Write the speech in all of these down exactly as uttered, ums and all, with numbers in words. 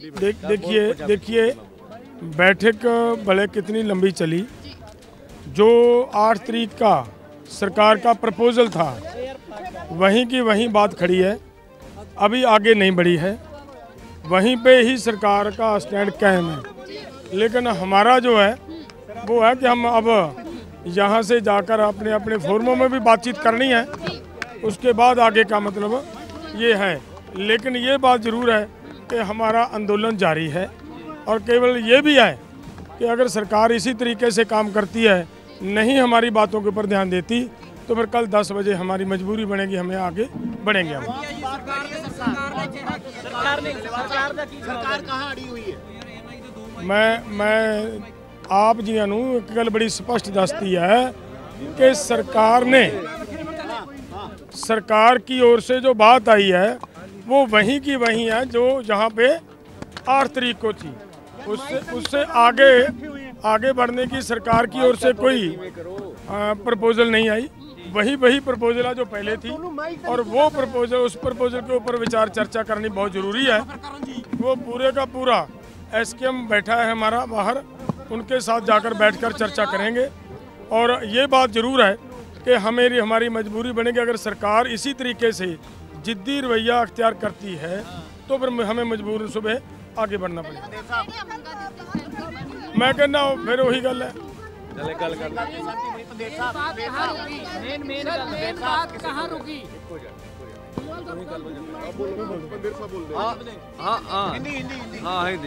देख देखिए देखिए बैठक भले कितनी लंबी चली, जो आठ तारीख का सरकार का प्रपोजल था वहीं की वहीं बात खड़ी है, अभी आगे नहीं बढ़ी है, वहीं पे ही सरकार का स्टैंड कायम है। लेकिन हमारा जो है वो है कि हम अब यहाँ से जाकर अपने अपने फोरमों में भी बातचीत करनी है, उसके बाद आगे का मतलब ये है। लेकिन ये बात ज़रूर है कि हमारा आंदोलन जारी है और केवल ये भी है कि अगर सरकार इसी तरीके से काम करती है, नहीं हमारी बातों के ऊपर ध्यान देती, तो फिर कल दस बजे हमारी मजबूरी बनेगी, हमें आगे बढ़ेंगे हम। मैं मैं आप जी अनु एक गल बड़ी स्पष्ट दसती है कि सरकार ने सरकार की ओर से जो बात आई है वो वहीं की वहीं है जो जहाँ पे आठ तारीख को थी। उससे उससे आगे आगे बढ़ने की सरकार की ओर से कोई प्रपोजल नहीं आई, वही वही प्रपोजल है जो पहले थी, और वो प्रपोजल उस प्रपोजल के ऊपर विचार चर्चा करनी बहुत ज़रूरी है। वो पूरे का पूरा एसकेएम बैठा है हमारा बाहर, उनके साथ जाकर बैठकर चर्चा करेंगे। और ये बात ज़रूर है कि हमें हमारी मजबूरी बनेगी, अगर सरकार इसी तरीके से जिद्दी रवैया अख्तियार करती है तो फिर हमें मजबूर सुबह आगे बढ़ना पड़ेगा। मैं कहना फिर वही गल है, हाँ हिंदी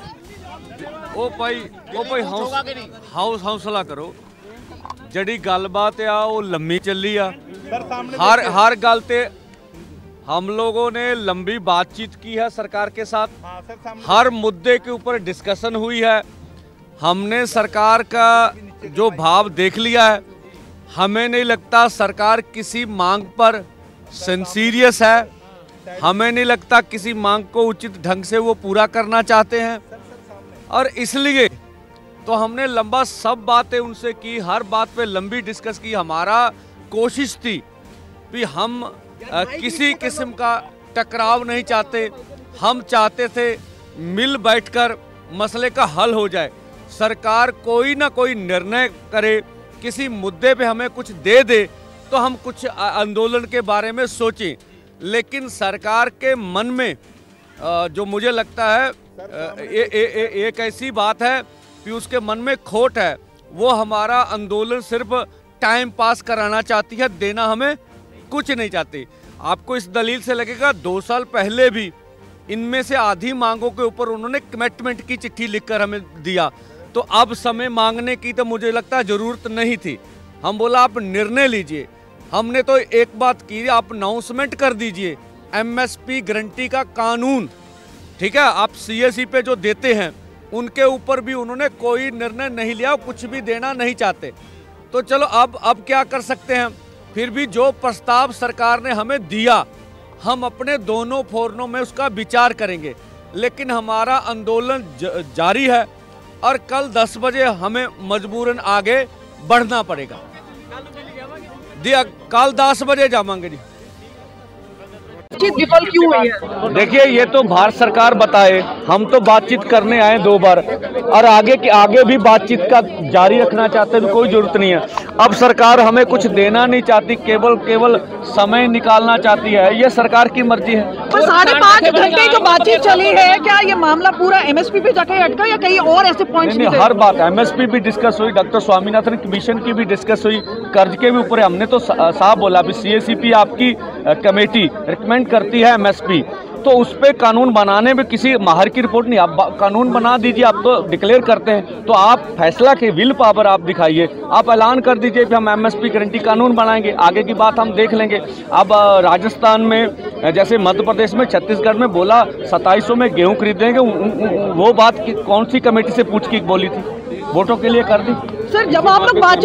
ओ भाई ओ भाई हाउस हौसला करो, जड़ी गलबात आ वो लम्मी चली आ, हर हर गल ते हम लोगों ने लंबी बातचीत की है सरकार के साथ, हर मुद्दे के ऊपर डिस्कशन हुई है। हमने सरकार का जो भाव देख लिया है, हमें नहीं लगता सरकार किसी मांग पर सिंसीरियस है, हमें नहीं लगता किसी मांग को उचित ढंग से वो पूरा करना चाहते हैं, और इसलिए तो हमने लंबा सब बातें उनसे की, हर बात पे लंबी डिस्कस की। हमारा कोशिश थी कि हम आ, किसी किस्म का टकराव नहीं चाहते, हम चाहते थे मिल बैठकर मसले का हल हो जाए। सरकार कोई ना कोई निर्णय करे, किसी मुद्दे पे हमें कुछ दे दे तो हम कुछ आंदोलन के बारे में सोचें, लेकिन सरकार के मन में जो मुझे लगता है ए, ए, ए, एक ऐसी बात है कि उसके मन में खोट है, वो हमारा आंदोलन सिर्फ टाइम पास कराना चाहती है, देना हमें कुछ नहीं चाहती। आपको इस दलील से लगेगा दो साल पहले भी इनमें से आधी मांगों के ऊपर उन्होंने कमिटमेंट की चिट्ठी लिखकर हमें दिया, तो अब समय मांगने की तो मुझे लगता है ज़रूरत नहीं थी। हम बोला आप निर्णय लीजिए, हमने तो एक बात की, आप अनाउंसमेंट कर दीजिए एमएसपी गारंटी का कानून, ठीक है, आप सीएससी पे जो देते हैं उनके ऊपर भी उन्होंने कोई निर्णय नहीं लिया, कुछ भी देना नहीं चाहते। तो चलो अब अब क्या कर सकते हैं, फिर भी जो प्रस्ताव सरकार ने हमें दिया हम अपने दोनों फोरमों में उसका विचार करेंगे, लेकिन हमारा आंदोलन जारी है और कल दस बजे हमें मजबूरन आगे बढ़ना पड़ेगा। दिया कल दस बजे जावांगे जी। विफल क्यों हुई है? देखिए ये तो भारत सरकार बताए, हम तो बातचीत करने आए दो बार, और आगे के आगे भी बातचीत का जारी रखना चाहते हैं, कोई जरूरत नहीं है। अब सरकार हमें कुछ देना नहीं चाहती, केवल केवल समय निकालना चाहती है, ये सरकार की मर्जी है। पर साढ़े पाँच घंटे जो बातचीत चली है, क्या ये मामला पूरा एमएसपी पे जाकर अटका या कहीं और ऐसे पॉइंट्स? नहीं, हर बात एमएसपी भी डिस्कस हुई, डॉक्टर स्वामीनाथन कमीशन की भी डिस्कस हुई, कर्ज के भी ऊपर हमने तो साफ बोला अभी सीएसीपी आपकी कमेटी रिकमेंड करती है एमएसपी, तो उस पे कानून बनाने में किसी माहिर की रिपोर्ट नहीं, आप कानून बना दीजिए, आप तो डिक्लेयर करते हैं, तो आप फैसला के विल पावर आप दिखाइए, आप ऐलान कर दीजिए कि हम एमएसपी गारंटी कानून बनाएंगे, आगे की बात हम देख लेंगे। अब राजस्थान में जैसे मध्य प्रदेश में, छत्तीसगढ़ में बोला सत्ताईस सौ में गेहूँ खरीदेंगे, वो बात कौन सी कमेटी से पूछ के बोली थी, वोटों के लिए कर दी। सर जब आप लोग बात